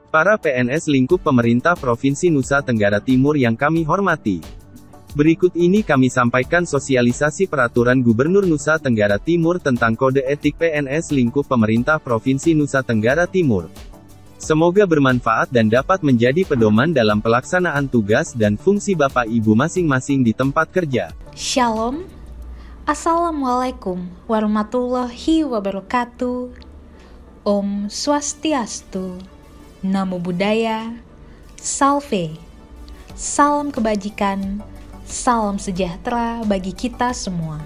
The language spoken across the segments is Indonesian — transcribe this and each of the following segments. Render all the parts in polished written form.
Para PNS lingkup pemerintah Provinsi Nusa Tenggara Timur yang kami hormati. Berikut ini kami sampaikan sosialisasi peraturan Gubernur Nusa Tenggara Timur tentang kode etik PNS lingkup pemerintah Provinsi Nusa Tenggara Timur. Semoga bermanfaat dan dapat menjadi pedoman dalam pelaksanaan tugas dan fungsi Bapak Ibu masing-masing di tempat kerja. Shalom. Assalamualaikum warahmatullahi wabarakatuh. Om Swastiastu. Namo Buddhaya, Salve, salam kebajikan, salam sejahtera bagi kita semua.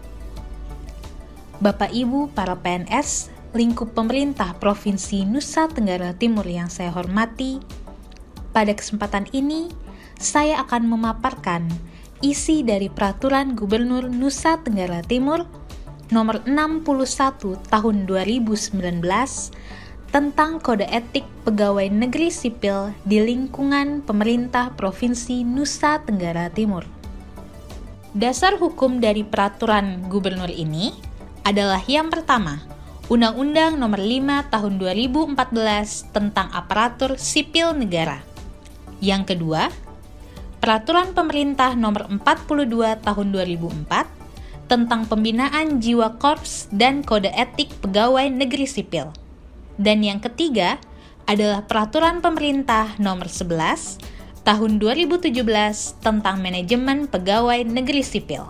Bapak Ibu para PNS, lingkup pemerintah Provinsi Nusa Tenggara Timur yang saya hormati, pada kesempatan ini saya akan memaparkan isi dari Peraturan Gubernur Nusa Tenggara Timur Nomor 61 Tahun 2019 tentang Kode Etik Pegawai Negeri Sipil di lingkungan pemerintah Provinsi Nusa Tenggara Timur. Dasar hukum dari peraturan gubernur ini adalah yang pertama, Undang-Undang Nomor 5 Tahun 2014 tentang Aparatur Sipil Negara. Yang kedua, Peraturan Pemerintah Nomor 42 Tahun 2004 tentang Pembinaan Jiwa Korps dan Kode Etik Pegawai Negeri Sipil. Dan yang ketiga adalah Peraturan Pemerintah Nomor 11 Tahun 2017 tentang Manajemen Pegawai Negeri Sipil.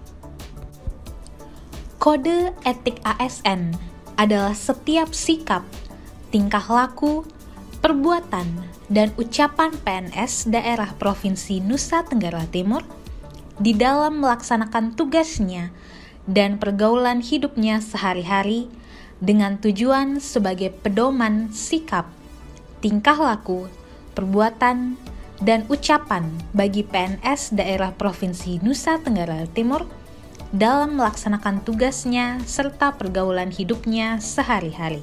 Kode Etik ASN adalah setiap sikap, tingkah laku, perbuatan, dan ucapan PNS daerah Provinsi Nusa Tenggara Timur di dalam melaksanakan tugasnya dan pergaulan hidupnya sehari-hari dengan tujuan sebagai pedoman sikap, tingkah laku, perbuatan, dan ucapan bagi PNS daerah Provinsi Nusa Tenggara Timur dalam melaksanakan tugasnya serta pergaulan hidupnya sehari-hari.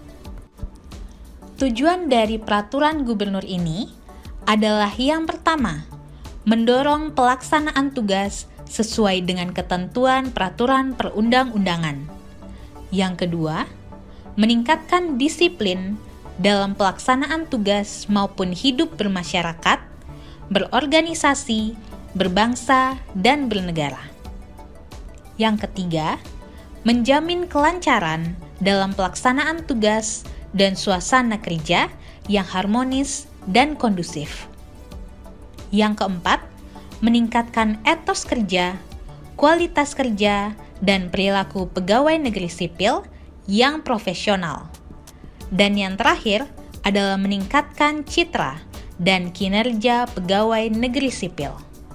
Tujuan dari peraturan gubernur ini adalah yang pertama, mendorong pelaksanaan tugas sesuai dengan ketentuan peraturan perundang-undangan. Yang kedua, meningkatkan disiplin dalam pelaksanaan tugas maupun hidup bermasyarakat, berorganisasi, berbangsa, dan bernegara. Yang ketiga, menjamin kelancaran dalam pelaksanaan tugas dan suasana kerja yang harmonis dan kondusif. Yang keempat, meningkatkan etos kerja, kualitas kerja, dan perilaku pegawai negeri sipil yang profesional. Dan yang terakhir adalah meningkatkan citra dan kinerja pegawai negeri sipil.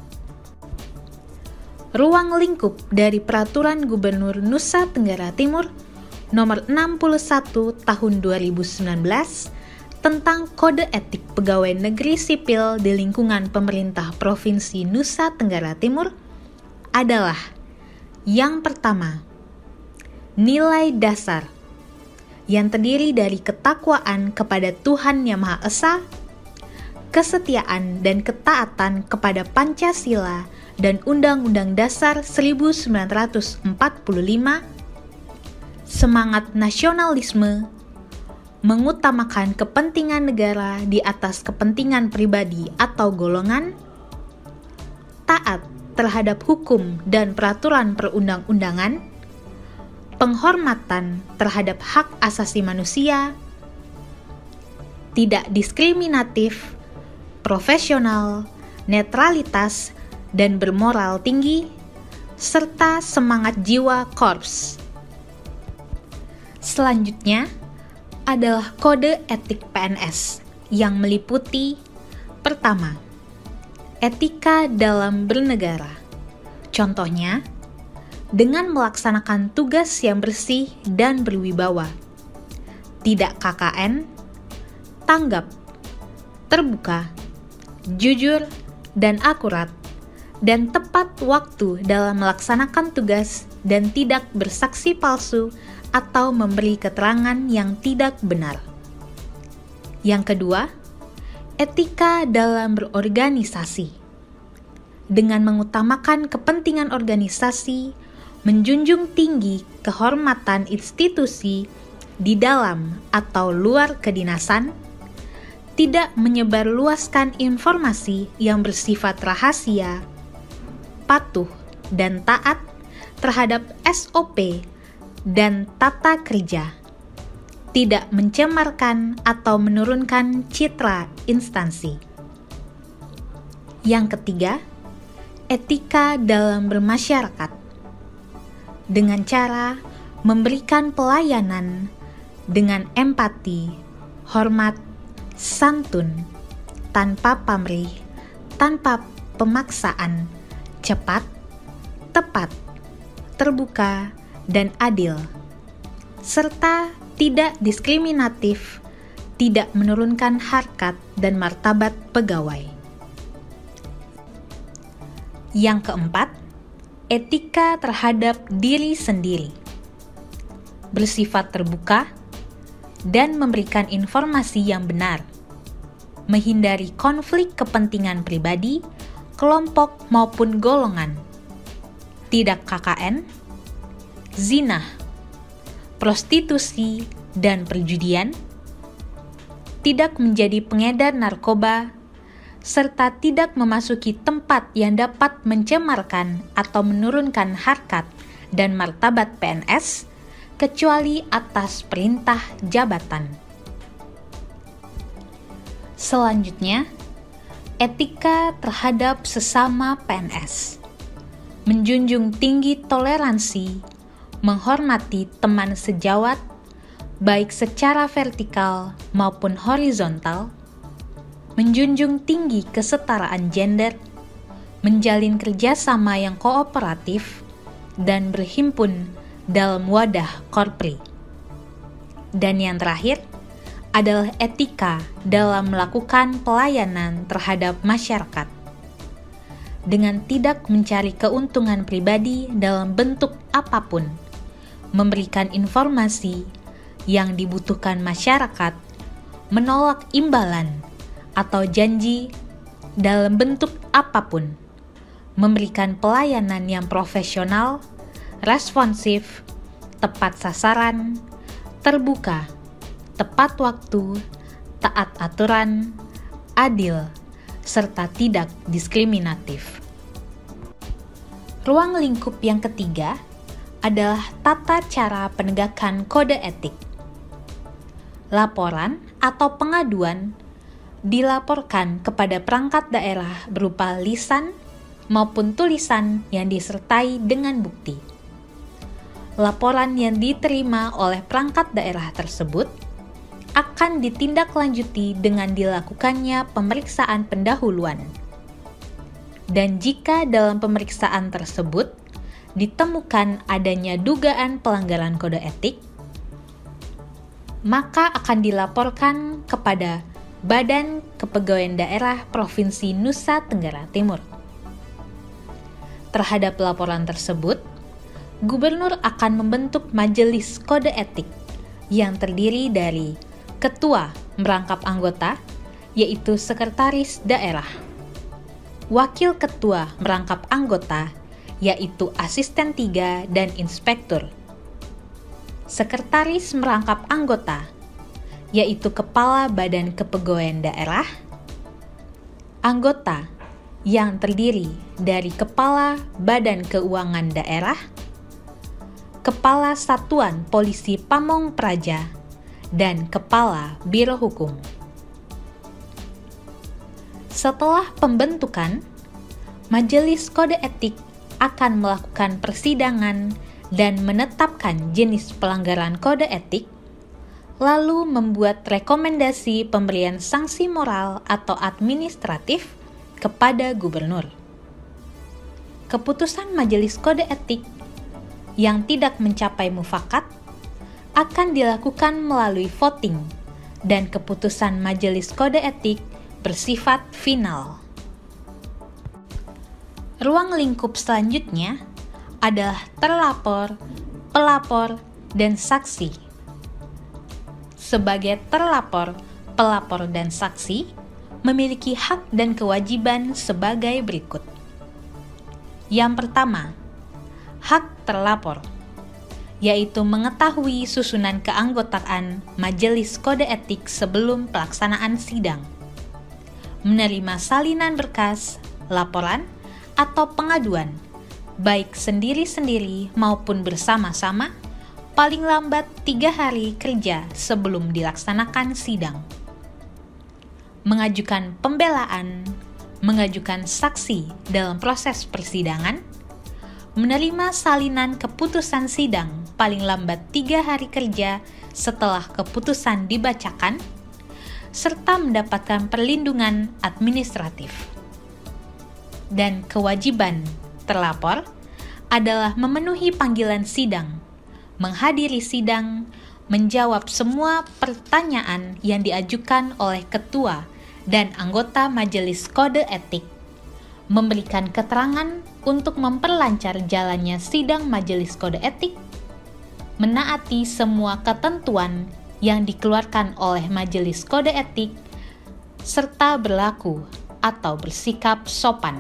Ruang lingkup dari Peraturan Gubernur Nusa Tenggara Timur Nomor 61 Tahun 2019 tentang Kode Etik Pegawai Negeri Sipil di lingkungan pemerintah Provinsi Nusa Tenggara Timur adalah yang pertama, nilai dasar yang terdiri dari ketakwaan kepada Tuhan Yang Maha Esa, kesetiaan dan ketaatan kepada Pancasila dan Undang-Undang Dasar 1945, semangat nasionalisme, mengutamakan kepentingan negara di atas kepentingan pribadi atau golongan, taat terhadap hukum dan peraturan perundang-undangan, penghormatan terhadap hak asasi manusia, tidak diskriminatif, profesional, netralitas, dan bermoral tinggi, serta semangat jiwa korps. Selanjutnya adalah kode etik PNS yang meliputi pertama, etika dalam bernegara. Contohnya, dengan melaksanakan tugas yang bersih dan berwibawa, tidak KKN, tanggap, terbuka, jujur, dan akurat, dan tepat waktu dalam melaksanakan tugas dan tidak bersaksi palsu atau memberi keterangan yang tidak benar. Yang kedua, etika dalam berorganisasi. Dengan mengutamakan kepentingan organisasi, menjunjung tinggi kehormatan institusi di dalam atau luar kedinasan, tidak menyebarluaskan informasi yang bersifat rahasia, patuh dan taat terhadap SOP dan tata kerja, tidak mencemarkan atau menurunkan citra instansi. Yang ketiga, etika dalam bermasyarakat, dengan cara memberikan pelayanan dengan empati, hormat, santun, tanpa pamrih, tanpa pemaksaan, cepat, tepat, terbuka, dan adil, serta tidak diskriminatif, tidak menurunkan harkat dan martabat pegawai. Yang keempat, etika terhadap diri sendiri, bersifat terbuka dan memberikan informasi yang benar, menghindari konflik kepentingan pribadi, kelompok maupun golongan, tidak KKN, zina, prostitusi, dan perjudian, tidak menjadi pengedar narkoba, serta tidak memasuki tempat yang dapat mencemarkan atau menurunkan harkat dan martabat PNS, kecuali atas perintah jabatan. Selanjutnya, etika terhadap sesama PNS, menjunjung tinggi toleransi, menghormati teman sejawat, baik secara vertikal maupun horizontal, menjunjung tinggi kesetaraan gender, menjalin kerjasama yang kooperatif, dan berhimpun dalam wadah korpri. Dan yang terakhir adalah etika dalam melakukan pelayanan terhadap masyarakat, dengan tidak mencari keuntungan pribadi dalam bentuk apapun, memberikan informasi yang dibutuhkan masyarakat, menolak imbalan atau janji dalam bentuk apapun, memberikan pelayanan yang profesional, responsif, tepat sasaran, terbuka, tepat waktu, taat aturan, adil, serta tidak diskriminatif. Ruang lingkup yang ketiga adalah tata cara penegakan kode etik. Laporan atau pengaduan dilaporkan kepada perangkat daerah berupa lisan maupun tulisan yang disertai dengan bukti. Laporan yang diterima oleh perangkat daerah tersebut akan ditindaklanjuti dengan dilakukannya pemeriksaan pendahuluan. Dan jika dalam pemeriksaan tersebut ditemukan adanya dugaan pelanggaran kode etik, maka akan dilaporkan kepada Badan Kepegawaian Daerah Provinsi Nusa Tenggara Timur. Terhadap laporan tersebut, Gubernur akan membentuk majelis kode etik yang terdiri dari ketua merangkap anggota, yaitu sekretaris daerah, wakil ketua merangkap anggota, yaitu asisten 3 dan inspektur, sekretaris merangkap anggota, yaitu kepala Badan Kepegawaian Daerah, anggota yang terdiri dari kepala Badan Keuangan Daerah, kepala Satuan Polisi Pamong Praja, dan kepala Biro Hukum. Setelah pembentukan, Majelis Kode Etik akan melakukan persidangan dan menetapkan jenis pelanggaran kode etik, lalu membuat rekomendasi pemberian sanksi moral atau administratif kepada Gubernur. Keputusan Majelis Kode Etik yang tidak mencapai mufakat akan dilakukan melalui voting, dan keputusan Majelis Kode Etik bersifat final. Ruang lingkup selanjutnya adalah terlapor, pelapor, dan saksi. Sebagai terlapor, pelapor, dan saksi memiliki hak dan kewajiban sebagai berikut. Yang pertama, hak terlapor, yaitu mengetahui susunan keanggotaan Majelis Kode Etik sebelum pelaksanaan sidang, menerima salinan berkas, laporan, atau pengaduan, baik sendiri-sendiri maupun bersama-sama, paling lambat 3 hari kerja sebelum dilaksanakan sidang. Mengajukan pembelaan, mengajukan saksi dalam proses persidangan, menerima salinan keputusan sidang paling lambat 3 hari kerja setelah keputusan dibacakan, serta mendapatkan perlindungan administratif. Dan kewajiban terlapor adalah memenuhi panggilan sidang, menghadiri sidang, menjawab semua pertanyaan yang diajukan oleh ketua dan anggota Majelis Kode Etik, memberikan keterangan untuk memperlancar jalannya sidang Majelis Kode Etik, menaati semua ketentuan yang dikeluarkan oleh Majelis Kode Etik, serta berlaku atau bersikap sopan.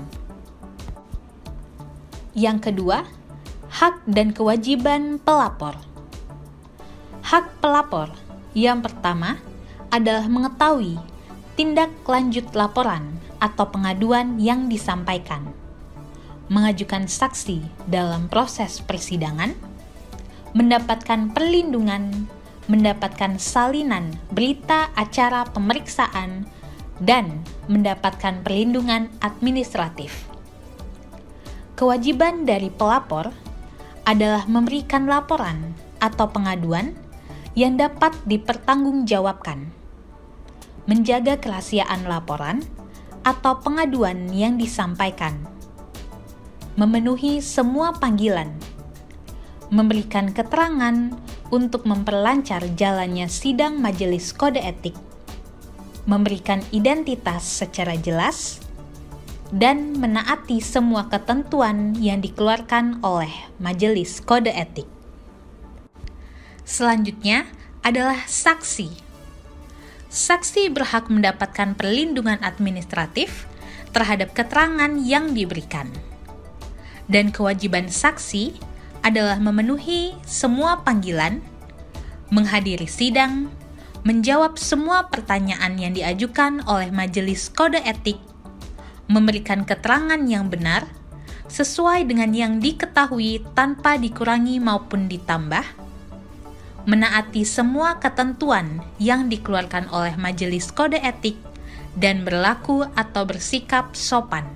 Yang kedua, hak dan kewajiban pelapor. Hak pelapor yang pertama adalah mengetahui tindak lanjut laporan atau pengaduan yang disampaikan, mengajukan saksi dalam proses persidangan, mendapatkan perlindungan, mendapatkan salinan berita acara pemeriksaan, dan mendapatkan perlindungan administratif. Kewajiban dari pelapor adalah memberikan laporan atau pengaduan yang dapat dipertanggungjawabkan, menjaga kerahasiaan laporan atau pengaduan yang disampaikan, memenuhi semua panggilan, memberikan keterangan untuk memperlancar jalannya sidang Majelis Kode Etik, memberikan identitas secara jelas, dan menaati semua ketentuan yang dikeluarkan oleh Majelis Kode Etik. Selanjutnya adalah saksi. Saksi berhak mendapatkan perlindungan administratif terhadap keterangan yang diberikan. Dan kewajiban saksi adalah memenuhi semua panggilan, menghadiri sidang, menjawab semua pertanyaan yang diajukan oleh Majelis Kode Etik, memberikan keterangan yang benar, sesuai dengan yang diketahui tanpa dikurangi maupun ditambah, menaati semua ketentuan yang dikeluarkan oleh Majelis Kode Etik, dan berlaku atau bersikap sopan.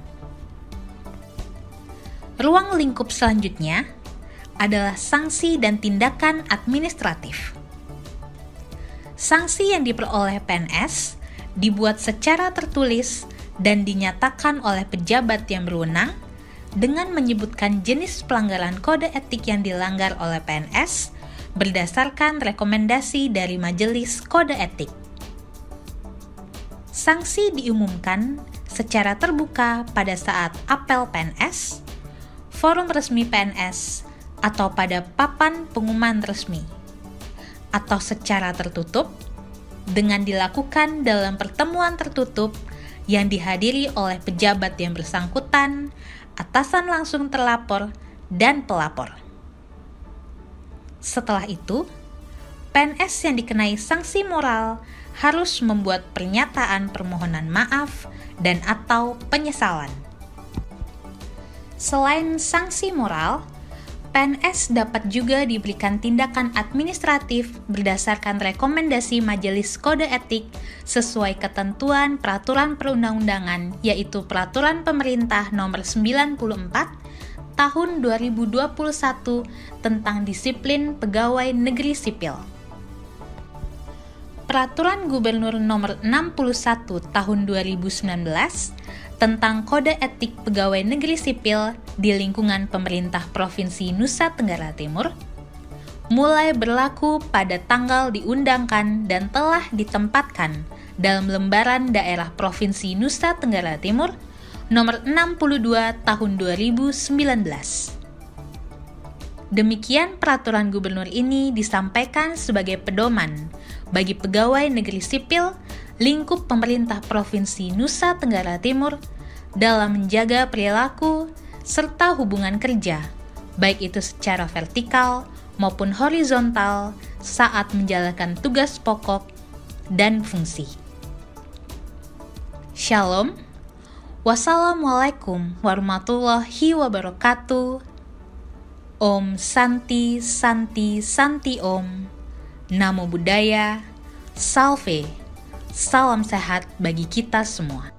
Ruang lingkup selanjutnya adalah sanksi dan tindakan administratif. Sanksi yang diperoleh PNS dibuat secara tertulis dan dinyatakan oleh pejabat yang berwenang dengan menyebutkan jenis pelanggaran kode etik yang dilanggar oleh PNS berdasarkan rekomendasi dari Majelis Kode Etik. Sanksi diumumkan secara terbuka pada saat apel PNS, forum resmi PNS, atau pada papan pengumuman resmi, atau secara tertutup dengan dilakukan dalam pertemuan tertutup yang dihadiri oleh pejabat yang bersangkutan, atasan langsung terlapor, dan pelapor. Setelah itu, PNS yang dikenai sanksi moral harus membuat pernyataan permohonan maaf dan atau penyesalan. Selain sanksi moral, PNS dapat juga diberikan tindakan administratif berdasarkan rekomendasi Majelis Kode Etik sesuai ketentuan peraturan perundang-undangan, yaitu Peraturan Pemerintah Nomor 94 Tahun 2021 tentang Disiplin Pegawai Negeri Sipil. Peraturan Gubernur Nomor 61 Tahun 2019 tentang Kode Etik Pegawai Negeri Sipil di lingkungan pemerintah Provinsi Nusa Tenggara Timur mulai berlaku pada tanggal diundangkan dan telah ditempatkan dalam Lembaran Daerah Provinsi Nusa Tenggara Timur Nomor 62 Tahun 2019. Demikian peraturan gubernur ini disampaikan sebagai pedoman bagi pegawai negeri sipil lingkup pemerintah Provinsi Nusa Tenggara Timur dalam menjaga perilaku serta hubungan kerja, baik itu secara vertikal maupun horizontal saat menjalankan tugas pokok dan fungsi. Shalom. Wassalamualaikum warahmatullahi wabarakatuh. Om Santi Santi Santi Om. Namo Buddhaya. Salve. Salam sehat bagi kita semua.